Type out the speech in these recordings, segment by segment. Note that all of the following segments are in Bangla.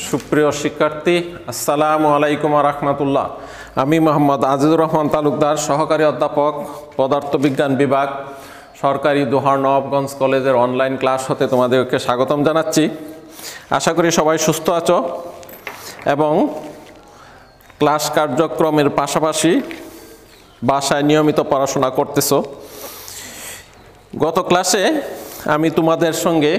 সুপ্রিয় শিক্ষার্থী, আসসালামু আলাইকুম ওয়া রাহমাতুল্লাহ। আমি মোহাম্মদ আজিজুর রহমান তালুকদার, সহকারী অধ্যাপক, পদার্থবিজ্ঞান বিভাগ, সরকারি দোহার নবাবগঞ্জ কলেজের অনলাইন ক্লাস হতে তোমাদেরকে স্বাগতম জানাচ্ছি। আশা করি সবাই সুস্থ আছো এবং ক্লাস কার্যক্রমের পাশাপাশি বাসায় নিয়মিত পড়াশোনা করতেছো। গত ক্লাসে আমি তোমাদের সঙ্গে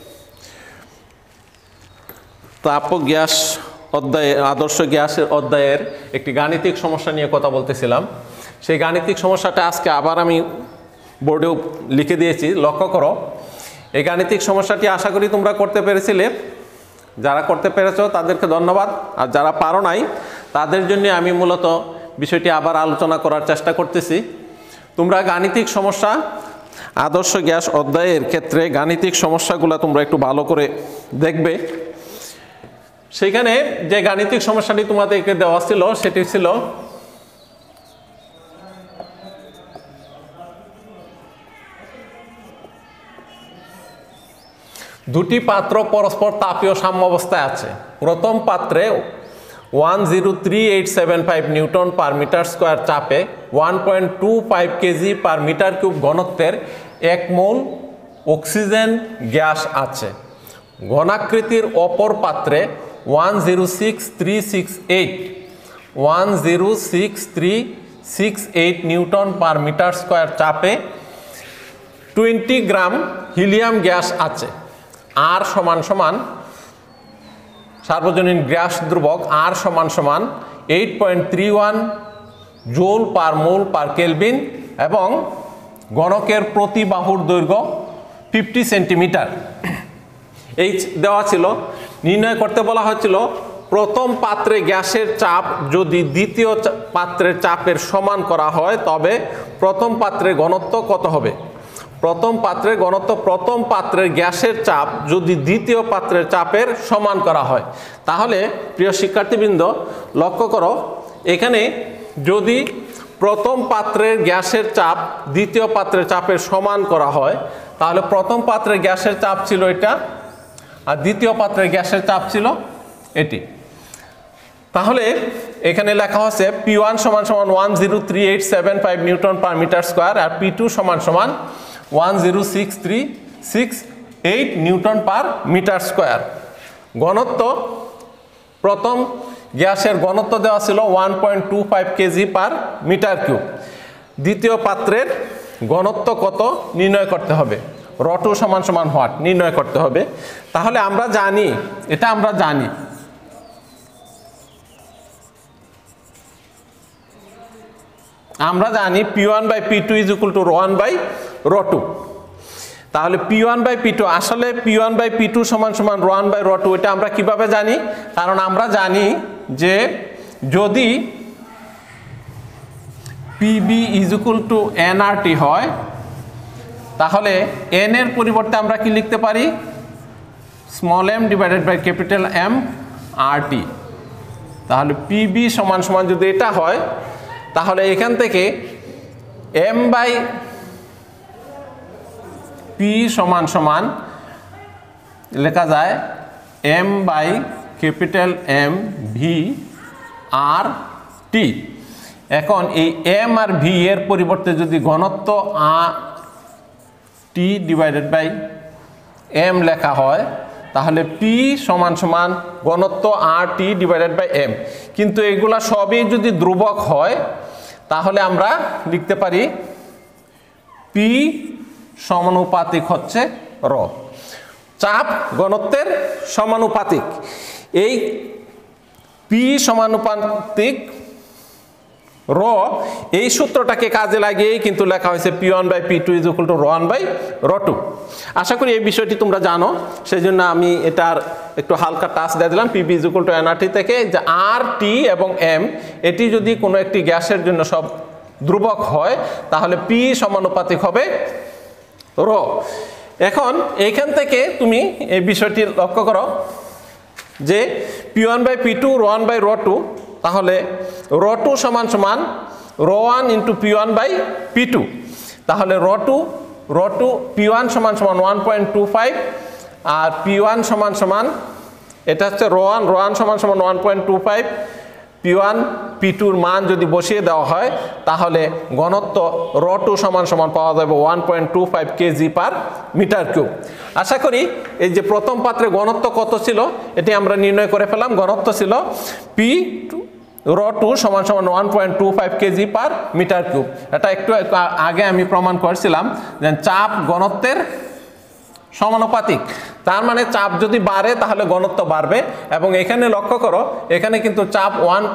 তাপ গ্যাস অধ্যায়ে, আদর্শ গ্যাসের অধ্যায়ের একটি গাণিতিক সমস্যা নিয়ে কথা বলতেছিলাম। সেই গাণিতিক সমস্যাটা আজকে আবার আমি বোর্ডেও লিখে দিয়েছি, লক্ষ্য করো। এই গাণিতিক সমস্যাটি আশা করি তোমরা করতে পেরেছিলে। যারা করতে পেরেছো তাদেরকে ধন্যবাদ, আর যারা পারো নাই তাদের জন্য আমি মূলত বিষয়টি আবার আলোচনা করার চেষ্টা করতেছি। তোমরা গাণিতিক সমস্যা, আদর্শ গ্যাস অধ্যায়ের ক্ষেত্রে গাণিতিক সমস্যাগুলো তোমরা একটু ভালো করে দেখবে। সেখানে যে গাণিতিক সমস্যাটি তোমাদেরকে দেওয়া ছিল সেটি ছিল দুটি পাত্র পরস্পর তাপীয় সাম্যাবস্থায় আছে। প্রথম পাত্রে 103,875 নিউটন পার মিটার স্কোয়ার চাপে 1.25 কেজি পার মিটার কিউব ঘনত্বের 1 মোল অক্সিজেন গ্যাস আছে। ঘনাকৃতির অপর পাত্রে 106,368 নিউটন পার মিটার স্কোয়ার চাপে 20 গ্রাম হিলিয়াম গ্যাস আছে। আর সমান সমান সার্বজনীন গ্যাস দ্রুবক আর সমান সমান 8.31 জুল পার মোল পার কেলভিন এবং গণকের প্রতি বাহুর দৈর্ঘ্য 50 সেন্টিমিটার। এই দেওয়া ছিল। নির্ণয় করতে বলা হয়েছিল প্রথম পাত্রে গ্যাসের চাপ যদি দ্বিতীয় পাত্রের চাপের সমান করা হয় তবে প্রথম পাত্রের ঘনত্ব কত হবে। প্রথম পাত্রের ঘনত্ব, প্রথম পাত্রের গ্যাসের চাপ যদি দ্বিতীয় পাত্রের চাপের সমান করা হয়। তাহলে প্রিয় শিক্ষার্থীবৃন্দ লক্ষ্য করো, এখানে যদি প্রথম পাত্রের গ্যাসের চাপ দ্বিতীয় পাত্রের চাপের সমান করা হয় তাহলে প্রথম পাত্রের গ্যাসের চাপ ছিল এটা আর দ্বিতীয় পাত্রের গ্যাসের চাপ ছিল এটি। তাহলে এখানে লেখা হচ্ছে P1 সমান সমান 103,875 নিউটন পার মিটার স্কোয়ার আর P2 সমান সমান 106,368 নিউটন পার মিটার স্কোয়ার। ঘনত্ব, প্রথম গ্যাসের ঘনত্ব দেওয়া ছিল 1.25 কেজি পার মিটার কিউব। দ্বিতীয় পাত্রের ঘনত্ব কত নির্ণয় করতে হবে, রটু সমান সমান হোয়াট নির্ণয় করতে হবে। তাহলে আমরা জানি, এটা আমরা জানি P1 by P2 is equal to ρ1 by ρ2। তাহলে P1 বাই P2, আসলে P1 বাই P2 সমান সমান ρ1 বাই ρ2, এটা আমরা কিভাবে জানি? কারণ আমরা জানি যে যদি PB is equal to nRT হয় তাহলে n এর পরিবর্তে আমরা কি লিখতে পারি? Small m divided by capital M RT। তাহলে PB সমান সমান যদি এটা হয় তাহলে এখান থেকে m বাই p সমান সমান লেখা যায় m by capital M V R T। এখন এই m আর v এর পরিবর্তে যদি ঘনত্ব T ডিভাইডেড বাই M লেখা হয় তাহলে P সমান সমান ঘনত্ব RT ডিভাইডেড বাই M। কিন্তু এগুলা সবই যদি ধ্রুবক হয় তাহলে আমরা লিখতে পারি P সমানুপাতিক হচ্ছে ρ। চাপ ঘনত্বের সমানুপাতিক। এই P সমানুপাতিক ρ, এই সূত্রটাকে কাজে লাগিয়েই কিন্তু লেখা হয়েছে P1 by P2 is equal to ρ1 by ρ2। আশা করি এই বিষয়টি তোমরা জানো, সেই জন্য আমি এটার একটু হালকা টাচ দিয়ে দিলাম। PB is equal to nRT থেকে যে RT এবং M এটি যদি কোনো একটি গ্যাসের জন্য সব ধ্রুবক হয় তাহলে P সমানুপাতিক হবে ρ। এখন এইখান থেকে তুমি এই বিষয়টি লক্ষ্য করো যে P1 বাই P2 ρ1 বাই ρ2, তাহলে ρ2 সমান সমান ρ1 ইন্টু P1 বাই P2। তাহলে ρ2 P1 সমান সমান 1.25 আর P1 সমান সমান এটা হচ্ছে ρ1 ρ1 সমান সমান 1.25 P1 P2 এর মান যদি বসিয়ে দেওয়া হয় তাহলে ঘনত্ব ρ2 সমান সমান পাওয়া যাবে 1.25 kg/m3। আশা করি এই যে প্রথম পাত্রে ঘনত্ব কত ছিল এটি আমরা নির্ণয় করে ফেলাম। ঘনত্ব ছিল ρ2 সমান সমান 1.25 kg/m3। এটা একটু আগে আমি প্রমাণ করেছিলাম যে চাপ ঘনত্বের সমানুপাতিক, তার মানে চাপ যদি বাড়ে তাহলে ঘনত্ব বাড়বে। এবং এখানে লক্ষ্য করো এখানে কিন্তু চাপ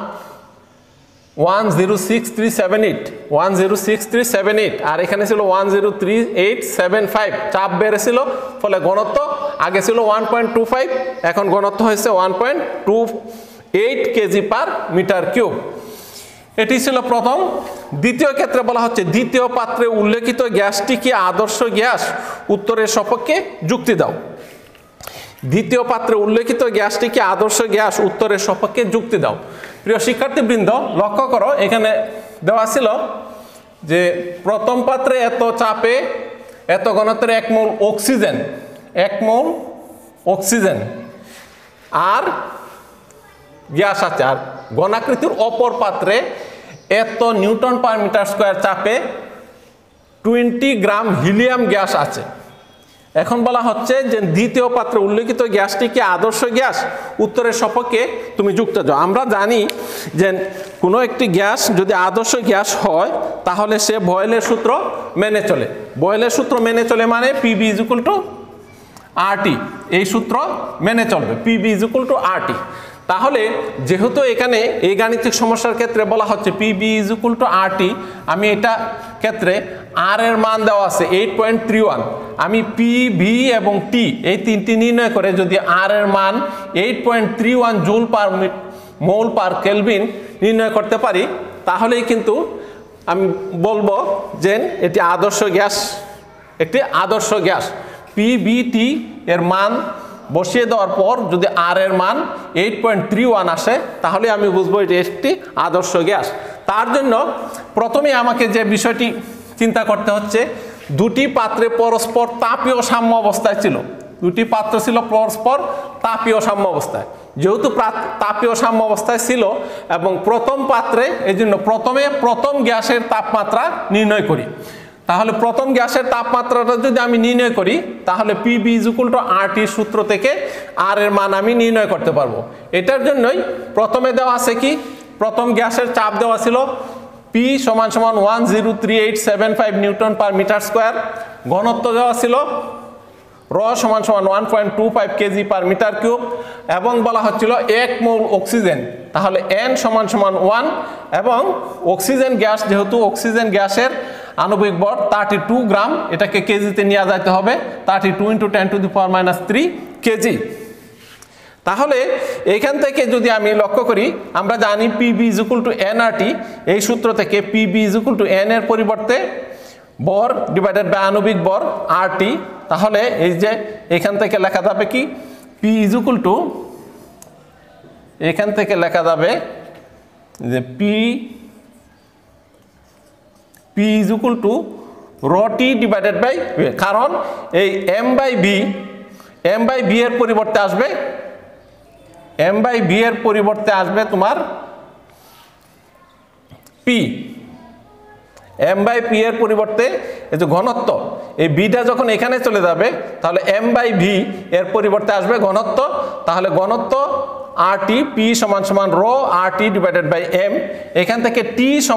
106,378 আর এখানে ছিল 103,875, চাপ বেড়েছিল ফলে ঘনত্ব আগে ছিল 1.25, এখন ঘনত্ব হয়েছে 1.28 kg/m3। এটি ছিল প্রথম। দ্বিতীয় ক্ষেত্রে বলা হচ্ছে দ্বিতীয় পাত্রে উল্লেখিত গ্যাসটি কি আদর্শ গ্যাস? উত্তরের সপক্ষে যুক্তি দাও। দ্বিতীয় পাত্রে উল্লেখিত গ্যাসটি কি আদর্শ গ্যাস? উত্তরের সপক্ষে যুক্তি দাও। প্রিয় শিক্ষার্থীবৃন্দ লক্ষ্য করো এখানে দেওয়া ছিল যে প্রথম পাত্রে এত চাপে এত ঘনত্বের 1 মোল অক্সিজেন আর গ্যাস আছে, আর ঘনাকৃতির অপর পাত্রে এত নিউটন/মিটার স্কয়ার চাপে 20 গ্রাম হিলিয়াম গ্যাস আছে। এখন বলা হচ্ছে যে দ্বিতীয় পাত্রে উল্লেখিত গ্যাসটি কি আদর্শ গ্যাস? উত্তরের সপক্ষে তুমি যুক্তি দাও। আমরা জানি যে কোনো একটি গ্যাস যদি আদর্শ গ্যাস হয় তাহলে সে বয়েলের সূত্র মেনে চলে। বয়েলের সূত্র মেনে চলে মানে PV = RT, এই সূত্র মেনে চলবে PV = RT। তাহলে যেহেতু এখানে এই গাণিতিক সমস্যার ক্ষেত্রে বলা হচ্ছে PV = RT, আমি এটা ক্ষেত্রে R এর মান দেওয়া আছে 8.31, আমি PV এবং T এই তিনটি নির্ণয় করে যদি R এর মান 8.31 Joule/mol/Kelvin নির্ণয় করতে পারি তাহলেই কিন্তু আমি বলবো যে এটি আদর্শ গ্যাস, একটি আদর্শ গ্যাস। PVT এর মান বসিয়ে দেওয়ার পর যদি R এর মান 8.31 আসে তাহলে আমি বুঝবো এটি একটি আদর্শ গ্যাস। তার জন্য প্রথমে আমাকে যে বিষয়টি চিন্তা করতে হচ্ছে, দুটি পাত্রে পরস্পর তাপীয় সাম্য অবস্থায় ছিল। দুটি পাত্র ছিল পরস্পর তাপীয় সাম্য অবস্থায়। যেহেতু তাপীয় সাম্য অবস্থায় ছিল এবং প্রথম পাত্রে, এই জন্য প্রথম গ্যাসের তাপমাত্রা নির্ণয় করি। তাহলে প্রথম গ্যাসের তাপমাত্রাটা যদি আমি নির্ণয় করি তাহলে PV = RT সূত্র থেকে R এর মান আমি নির্ণয় করতে পারবো। এটার জন্যই প্রথমে দেওয়া আছে কি, প্রথম গ্যাসের চাপ দেওয়া ছিল P = 103,875 Nm/m², ঘনত্ব দেওয়া ছিল ρ = 1.25 kg/m3 এবং বলা হচ্ছিল 1 মোল অক্সিজেন। তাহলে N = 1 এবং অক্সিজেন গ্যাস, যেহেতু অক্সিজেন গ্যাসের আণবিক ভর 32 গ্রাম, এটাকে কেজিতে নিয়ে যেতে হবে 32 × 10⁻³ কেজি। তাহলে এখান থেকে যদি আমি লক্ষ্য করি আমরা জানি PV = nRT, এই সূত্র থেকে PV = n এর পরিবর্তে ভর ডিভাইডেড বাই আণবিক ভর RT। তাহলে এই যে এখান থেকে লেখা যাবে কি P = এখান থেকে লেখা যাবে যে P = ρT ডিভাইডেড বাই, কারণ এই m/v এর পরিবর্তে আসবে তোমার P। m/p এর পরিবর্তে এই যে ঘনত্ব, এই বিটা যখন এখানে চলে যাবে তাহলে m/v এর পরিবর্তে আসবে ঘনত্ব। তাহলে ঘনত্ব RT P = ρ RT divided by m। এখান থেকে T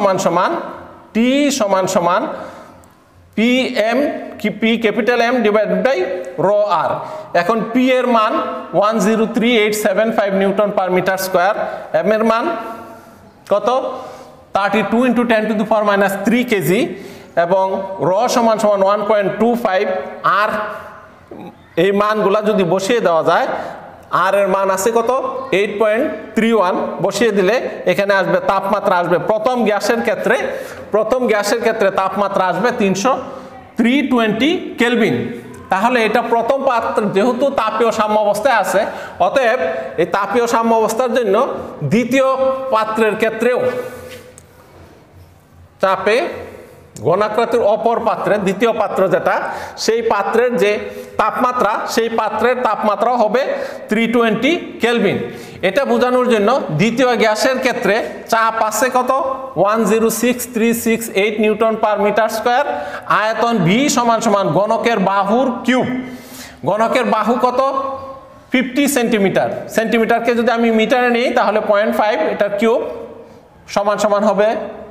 সমান PM P capital M divided by ρr। এখন P এর মান 103,875 Nm/m², M এর মান কত 32 × 10⁻³ কেজি এবং ρ = 1.25। আর এই মানগুলা যদি বসিয়ে দেওয়া যায়, R এর মান আছে কত 8.31, বসিয়ে দিলে এখানে আসবে তাপমাত্রা আসবে প্রথম গ্যাসের ক্ষেত্রে তাপমাত্রা আসবে 320 কেলভিন। তাহলে এটা প্রথম পাত্র যেহেতু তাপীয় সাম্য অবস্থায় আছে, অতএব এই তাপীয় সাম্য অবস্থার জন্য দ্বিতীয় পাত্রের ক্ষেত্রেও চাপে ঘনাকৃতির অপর পাত্রে, দ্বিতীয় পাত্র যেটা, সেই পাত্রের যে তাপমাত্রা, সেই পাত্রের তাপমাত্রা হবে 320 কেলভিন। এটা বোঝানোর জন্য দ্বিতীয় গ্যাসের ক্ষেত্রে চাপ আছে কত, 106,368 নিউটন পার মিটার স্কয়ার, আয়তন ভি সমান সমান ঘনকের বাহুর কিউব। ঘনকের বাহু কত, 50 সেন্টিমিটার। সেন্টিমিটারকে যদি আমি মিটারে নিই তাহলে 0.5, এটার কিউব সমান সমান হবে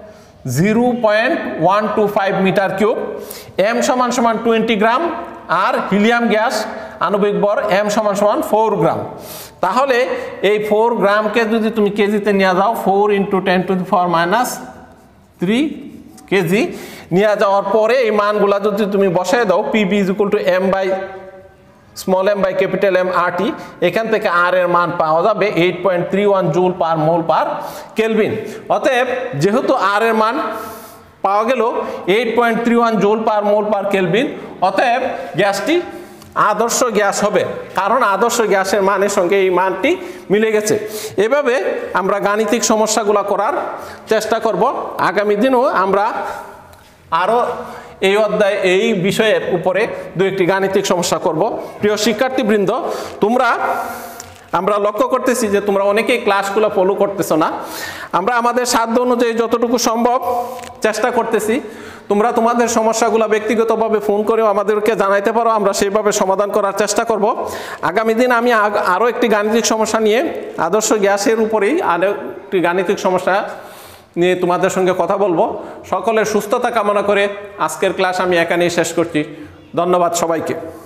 0.125 মিটার কিউব। এম সমান সমান 20 গ্রাম, আর হিলিয়াম গ্যাস আণবিক ভর এম সমান সমান 4 গ্রাম। তাহলে এই 4 গ্রামকে যদি তুমি কেজিতে নিয়ে যাও, 4 × 10⁻³ কেজি নিয়ে যাওয়ার পরে এই মানগুলা যদি তুমি বসায় দাও, PB small m by capital M RT, এখান থেকে আর এর মান পাওয়া যাবে 8.31 জুল পার মোল পার কেলভিন। অতএব যেহেতু আর এর মান পাওয়া গেল 8.31 জুল পার মোল পার কেলভিন, অতএব গ্যাসটি আদর্শ গ্যাস হবে, কারণ আদর্শ গ্যাসের মানের সঙ্গে এই মানটি মিলে গেছে। এভাবে আমরা গাণিতিক সমস্যাগুলো করার চেষ্টা করব। আগামী দিনও আমরা আরও এই অধ্যায় এই বিষয়ের উপরে দু একটি গাণিতিক সমস্যা করব। প্রিয় শিক্ষার্থীবৃন্দ, আমরা লক্ষ্য করতেছি যে তোমরা অনেকেই ক্লাসগুলো ফলো করতেছো না। আমরা আমাদের সাধ্য অনুযায়ী যতটুকু সম্ভব চেষ্টা করতেছি। তোমরা তোমাদের সমস্যাগুলো ব্যক্তিগতভাবে ফোন করেও আমাদেরকে জানাইতে পারো, আমরা সেইভাবে সমাধান করার চেষ্টা করব। আগামী দিন আমি আরও একটি গাণিতিক সমস্যা নিয়ে, আদর্শ গ্যাসের উপরেই আরও একটি গাণিতিক সমস্যা নিয়ে তোমাদের সঙ্গে কথা বলবো। সকলের সুস্থতা কামনা করে আজকের ক্লাস আমি এখানেই শেষ করছি। ধন্যবাদ সবাইকে।